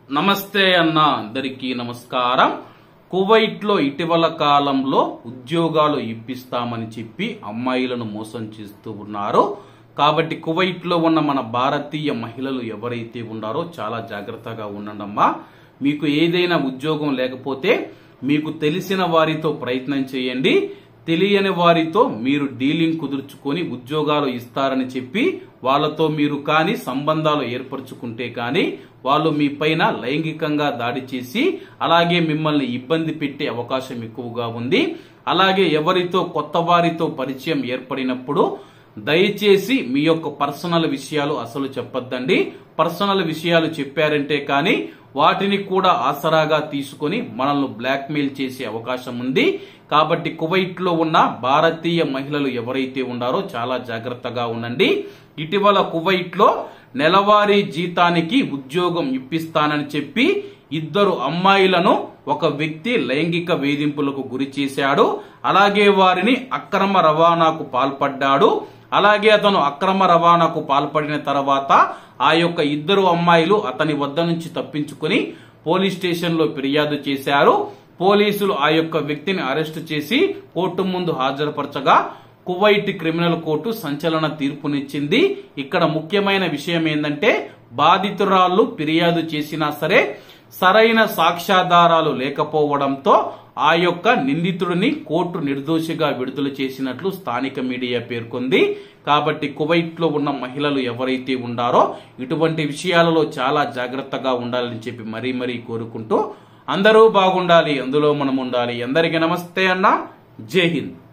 నమస్తే అన్న అందరికీ నమస్కారం. కువైట్ లో ఇటీవల కాలంలో ఉద్యోగాలు ఇప్పిస్తామని చెప్పి అమ్మాయిలను మోసం చేస్తూ ఉన్నారు. కాబట్టి కువైట్ లో ఉన్న మన భారతీయ మహిళలు ఎవరైతే ఉన్నారో చాలా జాగ్రత్తగా ఉండండమ్మా. మీకు ఏదైనా ఉద్యోగం లేకపోతే మీకు తెలిసిన వారితో ప్రయత్నం చేయండి. తెలియని వారితో మీరు డీలింగ్ కుదుర్చుకొని ఉద్యోగాలు ఇస్తారని చెప్పి వాళ్ళతో మీరు కానీ సంబంధాలు ఏర్పరచుకుంటే కానీ వాళ్ళు మీ పైన లైంగికంగా దాడి చేసి అలాగే మిమ్మల్ని ఇబ్బంది పెట్టే అవకాశం ఎక్కువగా ఉంది. అలాగే ఎవరితో కొత్త వారితో పరిచయం ఏర్పడినప్పుడు దయచేసి మీ యొక్క పర్సనల్ విషయాలు అసలు చెప్పొద్దండి. పర్సనల్ విషయాలు చెప్పారంటే కానీ వాటిని కూడా ఆసరాగా తీసుకొని మనల్ని బ్లాక్మెయిల్ చేసే అవకాశం ఉంది. కాబట్టి కువైట్ లో ఉన్న భారతీయ మహిళలు ఎవరైతే ఉన్నారో చాలా జాగ్రత్తగా ఉండండి. ఇటీవల కువైట్ లో నెలవారీ జీతానికి ఉద్యోగం ఇప్పిస్తానని చెప్పి ఇద్దరు అమ్మాయిలను ఒక వ్యక్తి లైంగిక వేధింపులకు గురి చేశాడు. అలాగే వారిని అక్రమ రవాణాకు పాల్పడ్డాడు. అలాగే అతను అక్రమ రవాణాకు పాల్పడిన తర్వాత ఆ యొక్క ఇద్దరు అమ్మాయిలు అతని వద్ద నుంచి తప్పించుకుని పోలీస్ స్టేషన్ లో ఫిర్యాదు చేశారు. పోలీసులు ఆ యొక్క వ్యక్తిని అరెస్టు చేసి కోర్టు ముందు హాజరుపరచగా కువైట్ క్రిమినల్ కోర్టు సంచలన తీర్పునిచ్చింది. ఇక్కడ ముఖ్యమైన విషయం ఏంటంటే బాధితురాళ్లు ఫిర్యాదు చేసినా సరే సరైన సాక్ష్యాధారాలు లేకపోవడంతో ఆ యొక్క నిందితుడిని కోర్టు నిర్దోషిగా విడుదల చేసినట్లు స్థానిక మీడియా పేర్కొంది. కాబట్టి కువైట్ లో ఉన్న మహిళలు ఎవరైతే ఉన్నారో ఇటువంటి విషయాలలో చాలా జాగ్రత్తగా ఉండాలని చెప్పి మరీ కోరుకుంటూ అందరూ బాగుండాలి, అందులో మనం ఉండాలి. అందరికీ నమస్తే అన్న. జై హింద్.